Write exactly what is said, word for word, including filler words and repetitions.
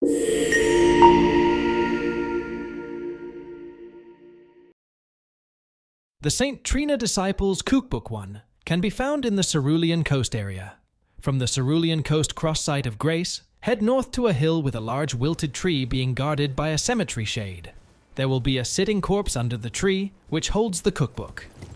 The Saint Trina Disciple's Cookbook one can be found in the Cerulean coast area. From the Cerulean coast cross-site of Grace, head north to a hill with a large wilted tree being guarded by a cemetery shade. There will be a sitting corpse under the tree, which holds the cookbook.